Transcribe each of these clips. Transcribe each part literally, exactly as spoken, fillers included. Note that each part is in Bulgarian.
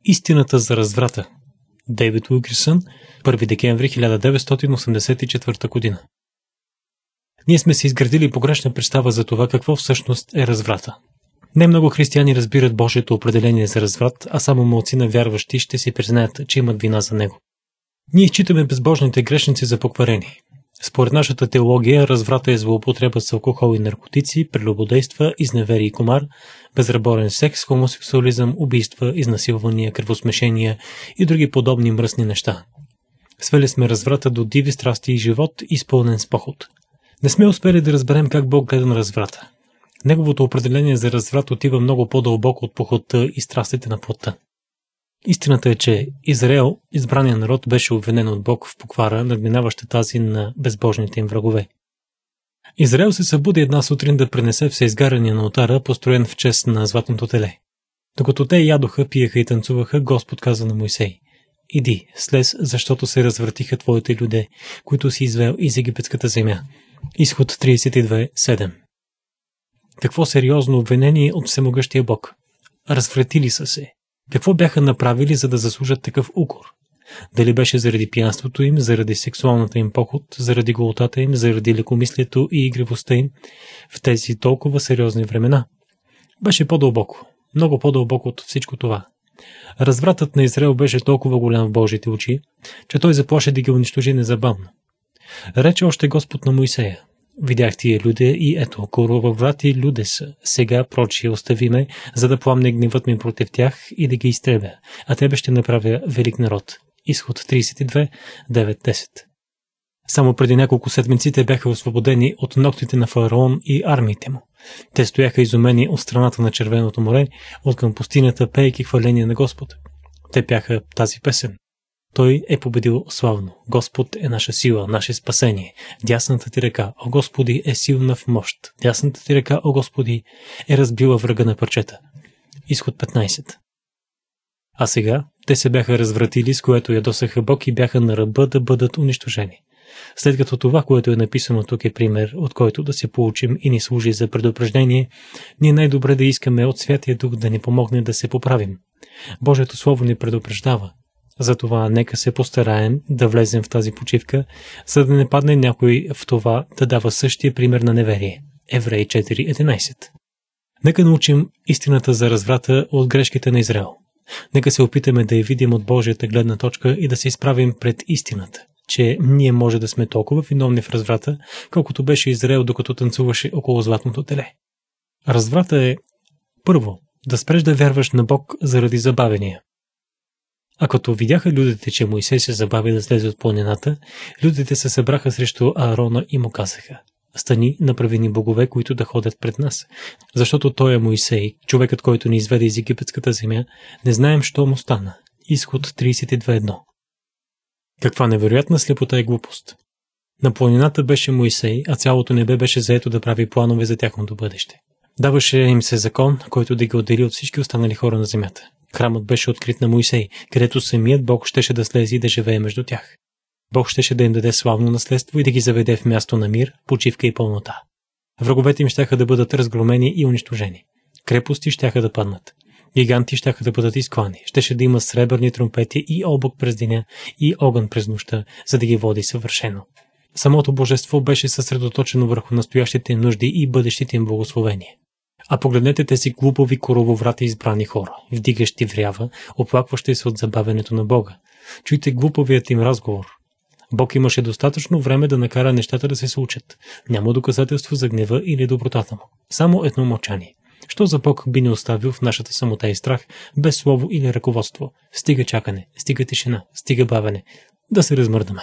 Истината за разврата. Дейвид Уилкерсън, първи декември хиляда деветстотин осемдесет и четвърта година. Ние сме се изградили погрешна представа за това какво всъщност е разврата. Не много християни разбират Божието определение за разврат, а само малцина вярващи ще си признаят, че имат вина за него. Ние считаме безбожните грешници за покварени. Според нашата теология, разврата е злоупотреба с алкохол и наркотици, прелюбодейства, изневери и комар, безраборен секс, хомосексуализъм, убийства, изнасилвания, кръвосмешения и други подобни мръсни неща. Свели сме разврата до диви страсти и живот, изпълнен с похот. Не сме успели да разберем как Бог гледа на разврата. Неговото определение за разврат отива много по-дълбоко от похотта и страстите на плотта. Истината е, че Израел, избраният народ, беше обвинен от Бог в поквара, надминаваща тази на безбожните им врагове. Израел се събуди една сутрин да пренесе всеизгаряния на олтара, построен в чест на златното теле. Докато те ядоха, пиеха и танцуваха, Господ каза на Мойсей: „Иди, слез, защото се развратиха твоите люде, които си извел из египетската земя.“ Изход тридесет и две седем. Какво сериозно обвинение от всемогъщия Бог! Развратили са се. Какво бяха направили, за да заслужат такъв укор? Дали беше заради пиянството им, заради сексуалната им поход, заради голотата им, заради лекомислието и игривостта им в тези толкова сериозни времена? Беше по-дълбоко, много по-дълбоко от всичко това. Развратът на Израел беше толкова голям в Божите очи, че той заплаши да ги унищожи незабавно. Рече още Господ на Мойсея: „Видях тия люде и ето, короваврати люде са. Сега, прочие, остави ме, за да пламне гневът ми против тях и да ги изтребя, а тебе ще направя велик народ.“ Изход тридесет и две девет десет. Само преди няколко седмици те бяха освободени от ногтите на фараон и армиите му. Те стояха изумени от страната на Червеното море, от към пустинята, пеейки хваление на Господ. Те пяха тази песен: „Той е победил славно. Господ е наша сила, наше спасение. Дясната ти ръка, о Господи, е силна в мощ. Дясната ти ръка, о Господи, е разбила врага на парчета.“ Изход петнайсет. А сега те се бяха развратили, с което ядосаха Бог и бяха на ръба да бъдат унищожени. След като това, което е написано тук, е пример, от който да се получим и ни служи за предупреждение, ние най-добре да искаме от Святия Дух да ни помогне да се поправим. Божието Слово ни предупреждава. Затова нека се постараем да влезем в тази почивка, за да не падне някой в това да дава същия пример на неверие. Евреи четири единайсет. Нека научим истината за разврата от грешките на Израел. Нека се опитаме да я видим от Божията гледна точка и да се изправим пред истината, че ние може да сме толкова виновни в разврата, колкото беше Израел, докато танцуваше около златното теле. Разврата е, първо, да спреш да вярваш на Бог заради забавения. А като видяха людите, че Мойсей се забави да слезе от планината, людите се събраха срещу Аарона и му казаха: „Стани, направи ни богове, които да ходят пред нас, защото той е Мойсей, човекът, който ни изведе из египетската земя, не знаем що му стана.“ Изход тридесет и две едно. Каква невероятна слепота и глупост! На планината беше Мойсей, а цялото небе беше заето да прави планове за тяхното бъдеще. Даваше им се закон, който да ги отдели от всички останали хора на земята. Храмът беше открит на Мойсей, където самият Бог щеше да слезе и да живее между тях. Бог щеше да им даде славно наследство и да ги заведе в място на мир, почивка и пълнота. Враговете им щяха да бъдат разгромени и унищожени. Крепости щяха да паднат. Гиганти щяха да бъдат изклани. Щеше да има сребърни тромпети и облак през деня и огън през нощта, за да ги води съвършено. Самото божество беше съсредоточено върху настоящите им нужди и бъдещите им благословения. А погледнете тези глупови корововрати избрани хора, вдигащи врява, оплакващи се от забавянето на Бога. Чуйте глуповият им разговор. Бог имаше достатъчно време да накара нещата да се случат. Няма доказателство за гнева или добротата му. Само едно мълчание. Що за Бог би ни оставил в нашата самота и страх, без слово или ръководство? Стига чакане, стига тишина, стига бавене. Да се размърдаме.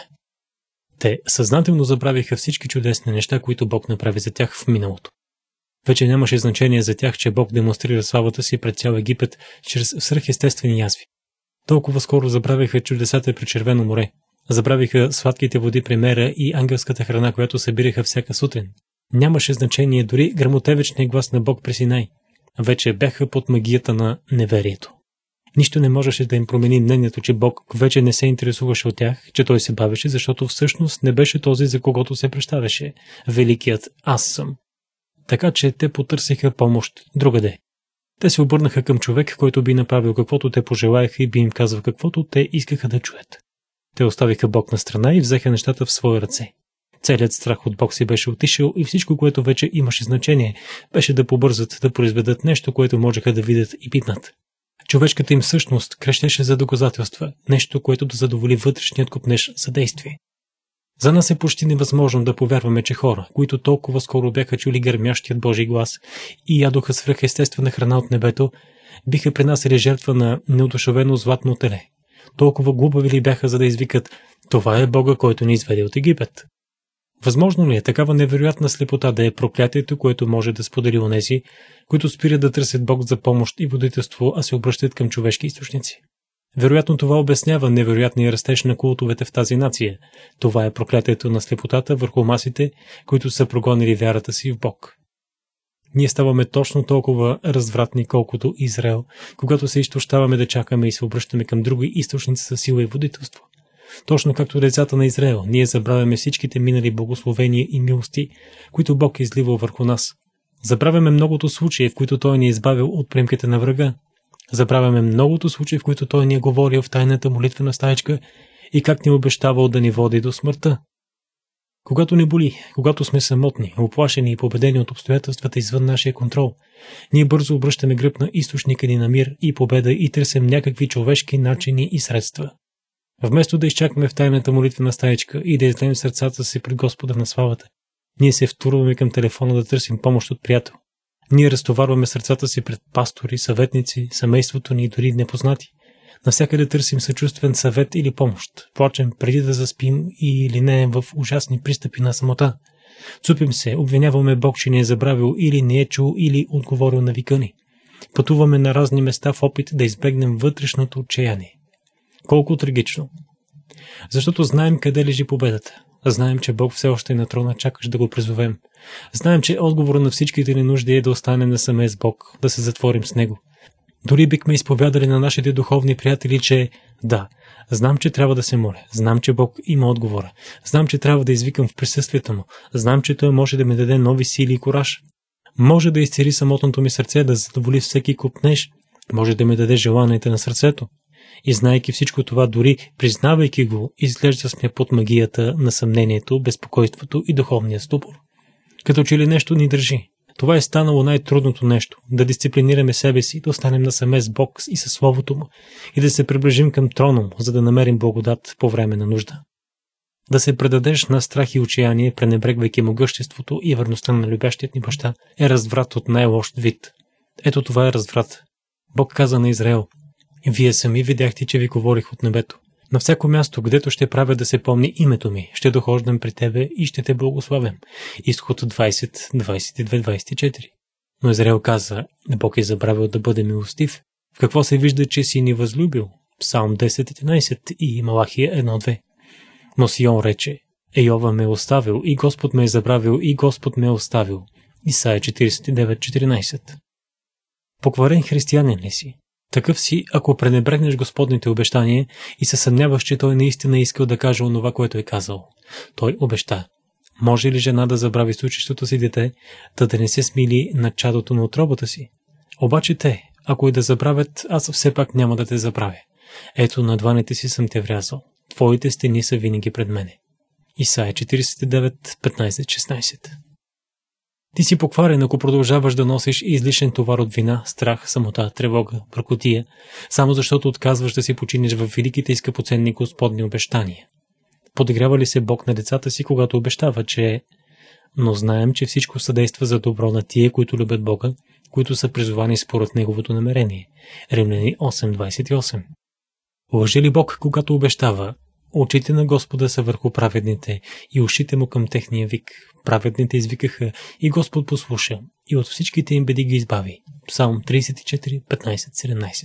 Те съзнателно забравиха всички чудесни неща, които Бог направи за тях в миналото. Вече нямаше значение за тях, че Бог демонстрира славата си пред цял Египет чрез свръхестествени язви. Толкова скоро забравиха чудесата при Червено море. Забравиха сладките води при Мера и ангелската храна, която събираха всяка сутрин. Нямаше значение дори гръмотевичния глас на Бог при Синай. Вече бяха под магията на неверието. Нищо не можеше да им промени мнението, че Бог вече не се интересуваше от тях, че той се бавеше, защото всъщност не беше този, за когото се представяше. Великият Аз съм. Така че те потърсиха помощ другаде. Те се обърнаха към човек, който би направил каквото те пожелаяха и би им казал каквото те искаха да чуят. Те оставиха Бог на страна и взеха нещата в свои ръце. Целият страх от Бог си беше отишъл и всичко, което вече имаше значение, беше да побързат да произведат нещо, което можеха да видят и пипнат. Човешката им същност крещеше за доказателства, нещо, което да задоволи вътрешният копнеж за действие. За нас е почти невъзможно да повярваме, че хора, които толкова скоро бяха чули гърмящият Божий глас и ядоха свръхестествена храна от небето, биха принасяли жертва на неодушевено златно теле. Толкова глупави ли бяха, за да извикат: "Това е Бога, който ни изведе от Египет"? Възможно ли е такава невероятна слепота да е проклятието, което може да сподели онези, които спират да търсят Бог за помощ и водителство, а се обръщат към човешки източници? Вероятно това обяснява невероятния растеж на култовете в тази нация. Това е проклятието на слепотата върху масите, които са прогонили вярата си в Бог. Ние ставаме точно толкова развратни, колкото Израел, когато се изтощаваме да чакаме и се обръщаме към други източници със сила и водителство. Точно както децата на Израел, ние забравяме всичките минали благословения и милости, които Бог е изливал върху нас. Забравяме многото случаи, в които Той ни е избавил от примките на врага. Забравяме многото случаи, в които Той ни е говорил в тайната молитвена стаечка и как ни е обещавал да ни води до смъртта. Когато ни боли, когато сме самотни, оплашени и победени от обстоятелствата извън нашия контрол, ние бързо обръщаме гръб на източника ни на мир и победа и търсим някакви човешки начини и средства. Вместо да изчакаме в тайната молитвена стаечка и да излеем сърцата си пред Господа на славата, ние се втурваме към телефона да търсим помощ от приятел. Ние разтоварваме сърцата си пред пастори, съветници, семейството ни и дори непознати. Навсякъде търсим съчувствен съвет или помощ. Плачем преди да заспим и линеем в ужасни пристъпи на самота. Цупим се, обвиняваме Бог, че ни е забравил или не е чул или отговорил на вика ни. Пътуваме на разни места в опит да избегнем вътрешното отчаяние. Колко трагично! Защото знаем къде лежи победата. Знаем, че Бог все още е на трона, чакаш да го призовем. Знаем, че отговора на всичките ни нужди е да останем насаме с Бог, да се затворим с Него. Дори бихме изповядали на нашите духовни приятели, че да, знам, че трябва да се моля, знам, че Бог има отговора, знам, че трябва да извикам в присъствието Му, знам, че Той може да ми даде нови сили и кураж. Може да изцели самотното ми сърце, да задоволи всеки копнеж, може да ми даде желанията на сърцето. И знайки всичко това, дори признавайки го, изглежда сме под магията на съмнението, безпокойството и духовния ступор. Като че ли нещо ни държи. Това е станало най-трудното нещо – да дисциплинираме себе си, да останем насаме с Бог и със Словото Му и да се приближим към трона Му, за да намерим благодат по време на нужда. Да се предадеш на страх и отчаяние, пренебрегвайки могъществото и верността на любящият ни баща, е разврат от най-лош вид. Ето това е разврат. Бог каза на Израел: "Вие сами видяхте, че ви говорих от небето. На всяко място, гдето ще правя да се помни името ми, ще дохождам при тебе и ще те благославям." Изход двайсет, двайсет и две, двайсет и четири. Но Израел каза: "Бог е забравил да бъде милостив. В какво се вижда, че си ни възлюбил?" Псалм десет, единайсет и Малахия едно, две. Но Сион рече: "Ейова ме е оставил и Господ ме е забравил и Господ ме е оставил." Исаия четирийсет и девет, четиринайсет. Покварен християнин ли си? Такъв си, ако пренебрегнеш Господните обещания и се съмняваш, че Той наистина е искал да каже онова, което е казал. Той обеща: "Може ли жена да забрави случищото си дете, да да не се смили над чадото на утробата си? Обаче те, ако и да забравят, аз все пак няма да те забравя. Ето, на дланите си съм те врязал. Твоите стени са винаги пред мене." Исаия четирийсет и девет, петнайсет, шестнайсет. Ти си покварен, ако продължаваш да носиш излишен товар от вина, страх, самота, тревога, бъркотия, само защото отказваш да си починиш в великите и скъпоценни Господни обещания. Подиграва ли се Бог на децата си, когато обещава, че "Но знаем, че всичко съдейства за добро на тия, които любят Бога, които са призовани според Неговото намерение." Римляни осем, двайсет и осем. Лъже ли Бог, когато обещава: "Очите на Господа са върху праведните и ушите му към техния вик. Праведните извикаха и Господ послуша и от всичките им беди ги избави." Псалм трийсет и четири, петнайсет, седемнайсет.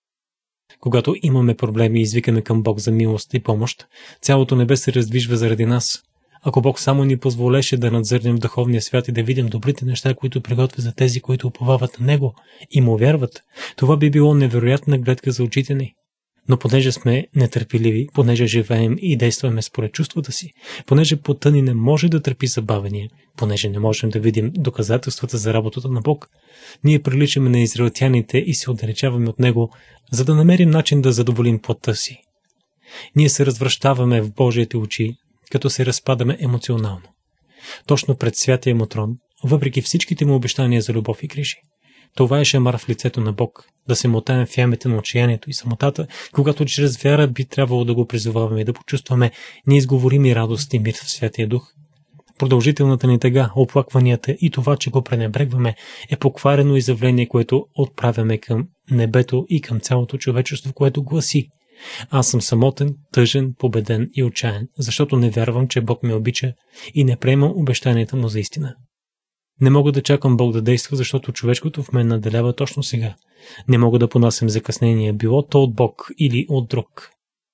Когато имаме проблеми и извикаме към Бог за милост и помощ, цялото небе се раздвижва заради нас. Ако Бог само ни позволеше да надзърнем в духовния свят и да видим добрите неща, които приготвя за тези, които уповават на Него и му вярват, това би било невероятна гледка за очите ни. Но понеже сме нетърпеливи, понеже живеем и действаме според чувствата си, понеже плътта ни не може да търпи забавения, понеже не можем да видим доказателствата за работата на Бог, ние приличаме на израелтяните и се отдалечаваме от Него, за да намерим начин да задоволим плътта си. Ние се развръщаваме в Божиите очи, като се разпадаме емоционално. Точно пред святия му трон, въпреки всичките му обещания за любов и грижи. Това е шамар в лицето на Бог, да се мотаем в ямите на отчаянието и самотата, когато чрез вяра би трябвало да го призоваваме и да почувстваме неизговорими радост и мир в Святия Дух. Продължителната ни тъга, оплакванията и това, че го пренебрегваме, е покварено изявление, което отправяме към небето и към цялото човечество, което гласи: аз съм самотен, тъжен, победен и отчаян, защото не вярвам, че Бог ме обича и не приемам обещанията му за истина. Не мога да чакам Бог да действа, защото човешкото в мен наделява точно сега. Не мога да понасям закъснение, било то от Бог или от друг.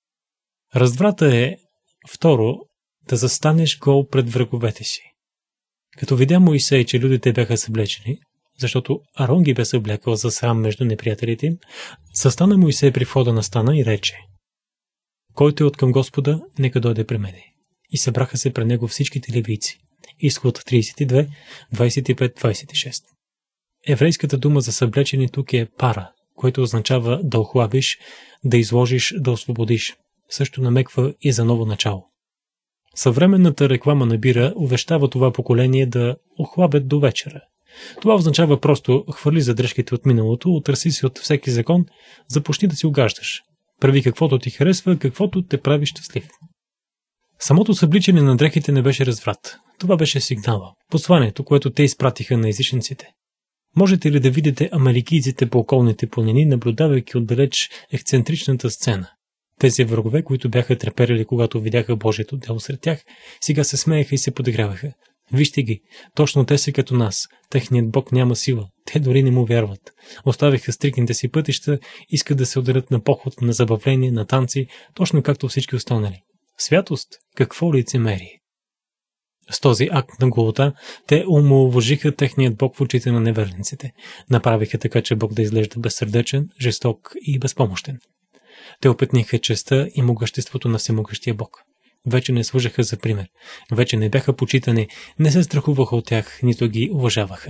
Разврата е, второ, да застанеш гол пред враговете си. Като видя Моисей, че людите бяха съблечени, защото Арон ги бе съблякал за срам между неприятелите им, застана Моисей при входа на стана и рече: който е откъм Господа, нека дойде при мене. И събраха се пред него всичките левийци. Изход тридесет и две, двадесет и пет, двадесет и шест. Еврейската дума за съблечени тук е пара, което означава да охлабиш, да изложиш, да освободиш. Също намеква и за ново начало. Съвременната реклама на бира увещава това поколение да охлабят до вечера. Това означава просто: хвърли задръжките от миналото, отърси се от всеки закон, започни да си угаждаш. Прави каквото ти харесва, каквото те прави щастлив. Самото събличане на дрехите не беше разврат. Това беше сигнала, посланието, което те изпратиха на езичниците. Можете ли да видите амаликийците по околните планини, наблюдавайки отдалеч ексцентричната сцена? Тези врагове, които бяха треперили, когато видяха Божието дело сред тях, сега се смееха и се подиграваха. Вижте ги, точно те са като нас. Техният Бог няма сила. Те дори не му вярват. Оставиха стрикните си пътища, искат да се отделят на поход, на забавление, на танци, точно както всички останали. Святост? Какво лицемерие? С този акт на голота те омаловажиха техният Бог в очите на неверниците. Направиха така, че Бог да изглежда безсърдечен, жесток и безпомощен. Те опетниха честта и могъществото на всемогъщия Бог. Вече не служаха за пример. Вече не бяха почитани, не се страхуваха от тях, нито ги уважаваха.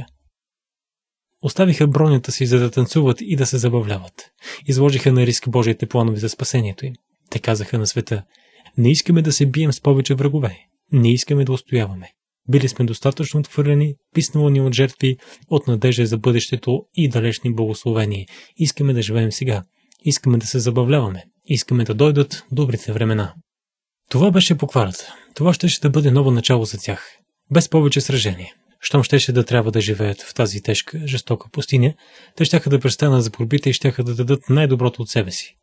Оставиха бронята си, за да танцуват и да се забавляват. Изложиха на риск Божиите планове за спасението им. Те казаха на света: не искаме да се бием с повече врагове. Не искаме да устояваме. Били сме достатъчно отхвърлени, писнало ни от жертви, от надежда за бъдещето и далечни благословения. Искаме да живеем сега. Искаме да се забавляваме. Искаме да дойдат добрите времена. Това беше покварата. Това щеше да бъде ново начало за тях. Без повече сражение. Щом щеше да трябва да живеят в тази тежка, жестока пустиня, те щяха да престанат за борбите и щяха да дадат най-доброто от себе си.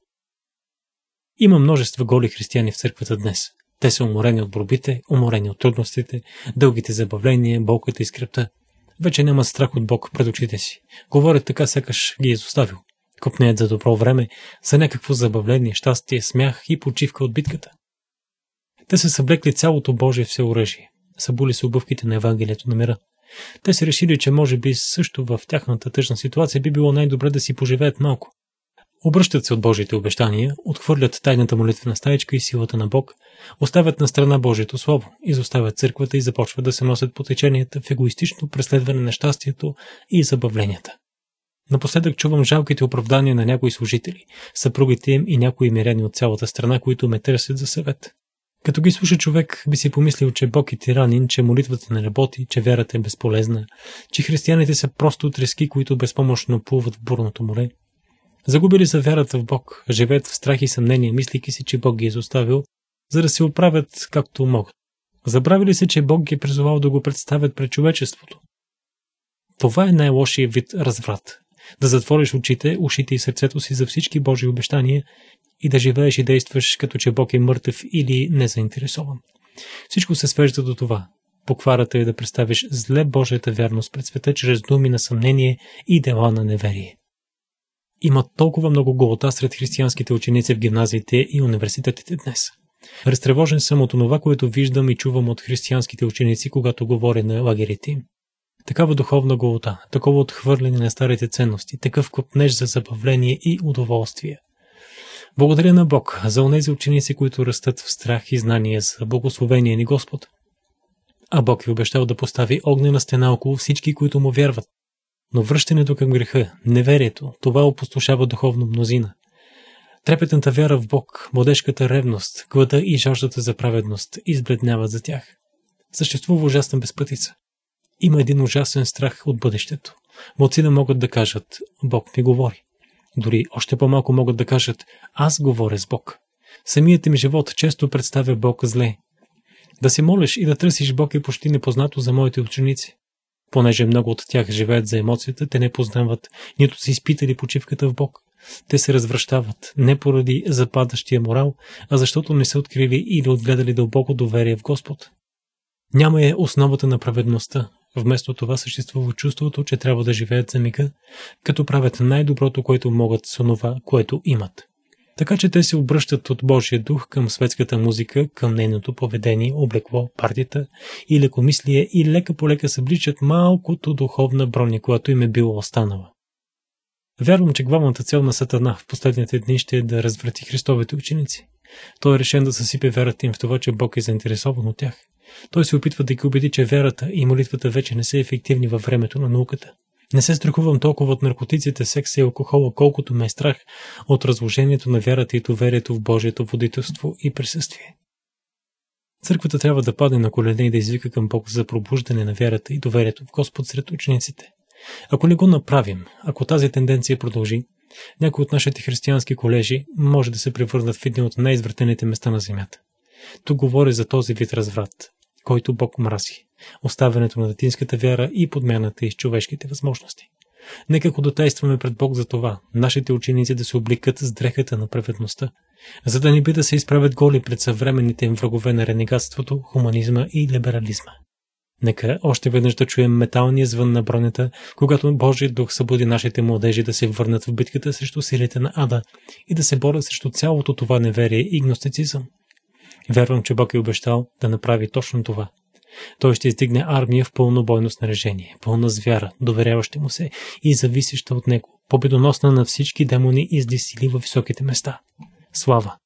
Има множество голи християни в църквата днес. Те са уморени от борбите, уморени от трудностите, дългите забавления, болката и скръпта. Вече нямат страх от Бог пред очите си. Говорят така, сякаш ги е изоставил. Копнеят за добро време, за някакво забавление, щастие, смях и почивка от битката. Те са съблекли цялото Божие всеоръжие. Събули се обувките на Евангелието на мира. Те са решили, че може би също в тяхната тъжна ситуация би било най-добре да си поживеят малко. Обръщат се от Божиите обещания, отхвърлят тайната молитвена стаичка и силата на Бог, оставят на страна Божието Слово, изоставят църквата и започват да се носят по теченията в егоистично преследване на щастието и забавленията. Напоследък чувам жалките оправдания на някои служители, съпругите им и някои миряни от цялата страна, които ме търсят за съвет. Като ги слуша човек, би си помислил, че Бог е тиранин, че молитвата не работи, че вярата е безполезна, че християните са просто трески, които безпомощно плуват в бурното море. Загубили са вярата в Бог, живеят в страх и съмнение, мислики си, че Бог ги е изоставил, за да се оправят както могат. Забравили се, че Бог ги е призовал да го представят пред човечеството. Това е най-лошият вид разврат. Да затвориш очите, ушите и сърцето си за всички Божии обещания и да живееш и действаш като че Бог е мъртъв или незаинтересован. Всичко се свежда до това. Покварата е да представиш зле Божията вярност пред света чрез думи на съмнение и дела на неверие. Има толкова много голота сред християнските ученици в гимназиите и университетите днес. Разтревожен съм от това, което виждам и чувам от християнските ученици, когато говоря на лагерите им. Такава духовна голота, такова отхвърляне на старите ценности, такъв копнеж за забавление и удоволствие. Благодаря на Бог за онези ученици, които растат в страх и знание за благословение ни Господ. А Бог е обещал да постави огнена стена около всички, които му вярват. Но връщането към греха, неверието, това опустошава духовно мнозина. Трепетната вяра в Бог, младежката ревност, глада и жаждата за праведност избледняват за тях. Съществува ужасна безпътица. Има един ужасен страх от бъдещето. Малцина могат да кажат: Бог ми говори. Дори още по-малко могат да кажат: аз говоря с Бог. Самият им живот често представя Бог зле. Да се молиш и да търсиш Бог е почти непознато за моите ученици. Понеже много от тях живеят за емоцията, те не познават, нито са изпитали почивката в Бог. Те се развращават не поради западащия морал, а защото не са открили или отгледали дълбоко доверие в Господ. Няма е основата на праведността. Вместо това съществува чувството, че трябва да живеят за мига, като правят най-доброто, което могат с онова, което имат. Така че те се обръщат от Божия дух към светската музика, към нейното поведение, облекло, партията и лекомислие и лека по лека събличат малкото духовна броня, която им е била останала. Вярвам, че главната цел на Сатана в последните дни ще е да разврати Христовите ученици. Той е решен да съсипе вярата им в това, че Бог е заинтересован от тях. Той се опитва да ги убеди, че вярата и молитвата вече не са ефективни във времето на науката. Не се страхувам толкова от наркотиците, секса и алкохола, колкото ме е страх от разложението на вярата и доверието в Божието водителство и присъствие. Църквата трябва да падне на колене и да извика към Бог за пробуждане на вярата и доверието в Господ сред учениците. Ако не го направим, ако тази тенденция продължи, някои от нашите християнски колежи може да се превърнат в едни от най-извратените места на земята. Тук говоря за този вид разврат, който Бог мрази, оставянето на детинската вяра и подмяната из човешките възможности. Нека ходатайстваме пред Бог за това, нашите ученици да се обликат с дрехата на праведността, за да не би да се изправят голи пред съвременните им врагове на ренегатството, хуманизма и либерализма. Нека още веднъж да чуем металния звън на бронята, когато Божият дух събуди нашите младежи да се върнат в битката срещу силите на ада и да се борят срещу цялото това неверие и гностицизъм. Вярвам, че Бог е обещал да направи точно това. Той ще издигне армия в пълно бойно снаряжение, пълна с вяра, доверяваща му се и зависеща от него, победоносна на всички демони и с сили във високите места. Слава!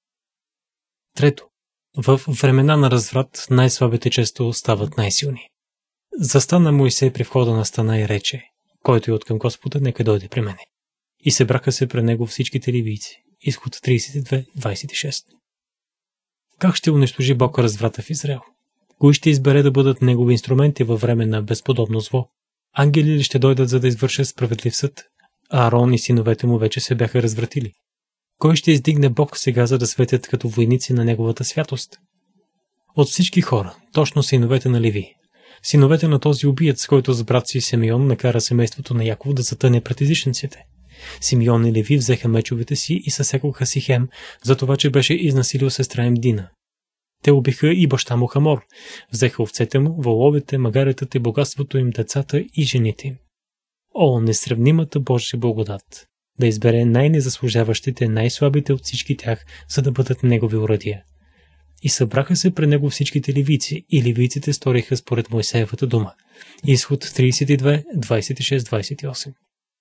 Трето. В времена на разврат най-слабите често стават най-силни. Застана Моисей при входа на стана и рече: който е откъм Господа, нека дойде при мене. И събраха се пред него всичките ливийци. Изход тридесет и две двадесет и шест. Как ще унищожи Бог разврата в Израел? Кои ще избере да бъдат негови инструменти във време на безподобно зло? Ангели ли ще дойдат, за да извършат справедлив съд? Аарон и синовете му вече се бяха развратили. Кой ще издигне Бог сега, за да светят като войници на неговата святост? От всички хора, точно синовете на Леви. Синовете на този убиец, който с брат си Симеон накара семейството на Яков да затъне пред езичниците. Симеон и Леви взеха мечовете си и съсекоха Сихем за това, че беше изнасилил сестра им Дина. Те убиха и баща му Хамор, взеха овцете му, воловете, магаретата и богатството им, децата и жените им. О, несравнимата Божия благодат! Да избере най-незаслужаващите, най-слабите от всички тях, за да бъдат негови уръдия. И събраха се пред него всичките ливийци, и ливийците сториха според Моисеевата дума. Изход тридесет и две двадесет и шест двадесет и осем.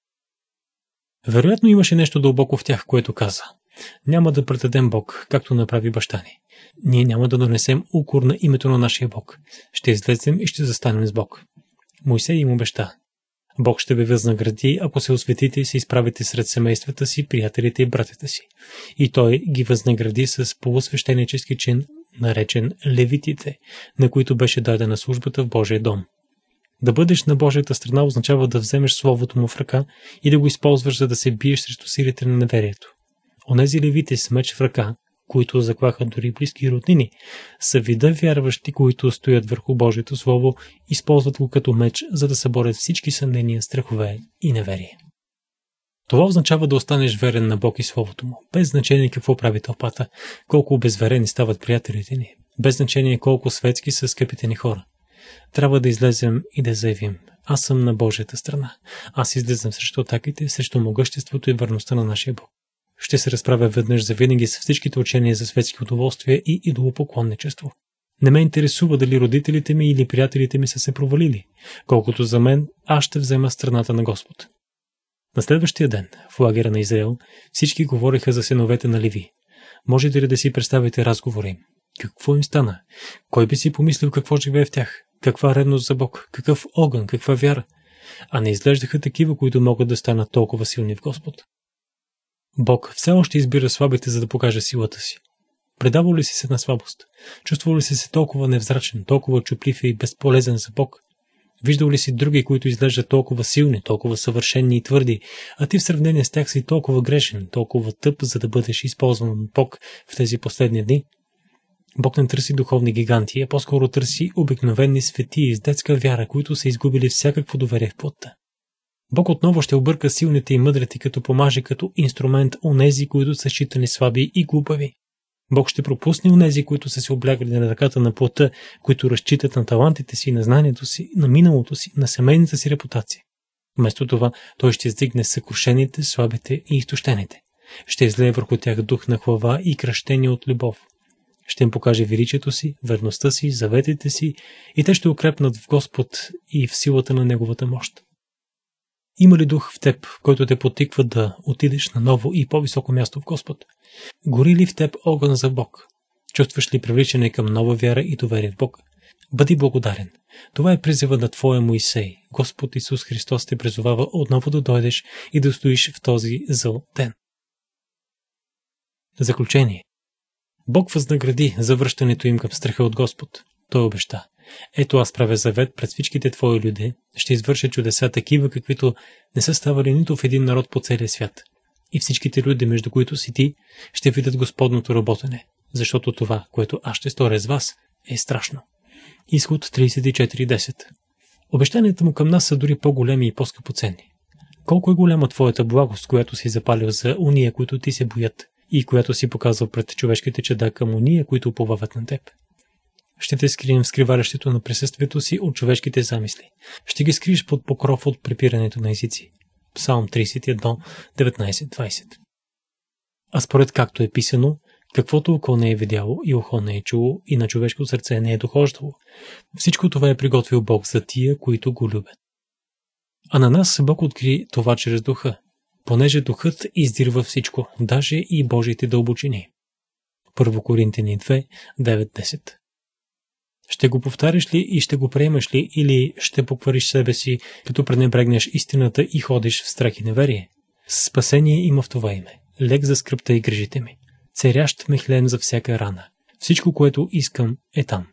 Вероятно имаше нещо дълбоко в тях, което каза: няма да предадем Бог, както направи баща ни. Ние няма да донесем укор на името на нашия Бог. Ще излезем и ще застанем с Бог. Моисей им обеща: Бог ще ви възнагради, ако се осветите и се изправите сред семействата си, приятелите и братята си. И той ги възнагради с полусвещенически чин, наречен левитите, на които беше дадена службата в Божия дом. Да бъдеш на Божията страна означава да вземеш Словото му в ръка и да го използваш, за да се биеш срещу силите на неверието. Онези левити с меч в ръка, които заклаха дори близки роднини, са вида вярващи, които стоят върху Божието Слово, използват го като меч, за да съборят всички съмнения, страхове и неверие. Това означава да останеш верен на Бог и Словото му, без значение какво прави тълпата, колко обезверени стават приятелите ни, без значение колко светски са скъпите ни хора. Трябва да излезем и да заявим: аз съм на Божията страна. Аз излизам срещу атаките, срещу могъществото и върността на нашия Бог. Ще се разправя веднъж завинаги с всичките учения за светски удоволствия и идолопоклонничество. Не ме интересува дали родителите ми или приятелите ми са се провалили. Колкото за мен, аз ще взема страната на Господ. На следващия ден, в лагера на Израел, всички говореха за синовете на Леви. Можете ли да си представите разговора им? Какво им стана? Кой би си помислил какво живее в тях? Каква ревност за Бог? Какъв огън? Каква вяра? А не изглеждаха такива, които могат да станат толкова силни в Господ. Бог все още избира слабите, за да покаже силата си. Предавал ли си се на слабост? Чувствал ли си се толкова невзрачен, толкова чуплив и безполезен за Бог? Виждал ли си други, които изглеждат толкова силни, толкова съвършени и твърди, а ти в сравнение с тях си толкова грешен, толкова тъп, за да бъдеш използван от Бог в тези последни дни? Бог не търси духовни гиганти, а по-скоро търси обикновени светии с детска вяра, които са изгубили всякакво доверие в плътта. Бог отново ще обърка силните и мъдрите, като помаже като инструмент онези, които са считани слаби и глупави. Бог ще пропусне онези, които са се облягали на ръката на плътта, които разчитат на талантите си, на знанието си, на миналото си, на семейната си репутация. Вместо това, Той ще издигне съкрушените, слабите и изтощените. Ще излее върху тях дух на хвала и кръщение от любов. Ще им покаже величието си, верността си, заветите си и те ще укрепнат в Господ и в силата на Неговата мощ. Има ли дух в теб, който те потиква да отидеш на ново и по-високо място в Господ? Гори ли в теб огън за Бог? Чувстваш ли привличане към нова вяра и доверие в Бог? Бъди благодарен. Това е призива на твоя Моисей. Господ Исус Христос те призовава отново да дойдеш и да стоиш в този зъл ден. Заключение. Бог възнагради завръщането им към страха от Господ. Той обеща: ето аз правя завет пред всичките твои люди, ще извърша чудеса такива, каквито не са ставали нито в един народ по целия свят. И всичките люди, между които си ти, ще видят Господното работене, защото това, което аз ще сторя с вас, е страшно. Изход тридесет и четири десет. Обещанията му към нас са дори по-големи и по-скъпоценни. Колко е голяма твоята благост, която си запалил за уния, които ти се боят, и която си показал пред човешките чеда към уния, които уповават на теб. Ще те скрием в скривалището на присъствието си от човешките замисли. Ще ги скриеш под покров от препирането на езици. Псалм тридесет и едно, деветнайсет двайсет. А според както е писано, каквото око не е видяло и ухо не е чуло и на човешко сърце не е дохождало, всичко това е приготвил Бог за тия, които го любят. А на нас Бог откри това чрез духа, понеже духът издирва всичко, даже и Божиите дълбочини. Първо Коринтяни две, девет десет. Ще го повтаряш ли и ще го приемаш ли, или ще поквариш себе си, като пренебрегнеш истината и ходиш в страх и неверие? Спасение има в това име, лек за скръбта и грижите ми, царящ ме хлем за всяка рана. Всичко, което искам, е там.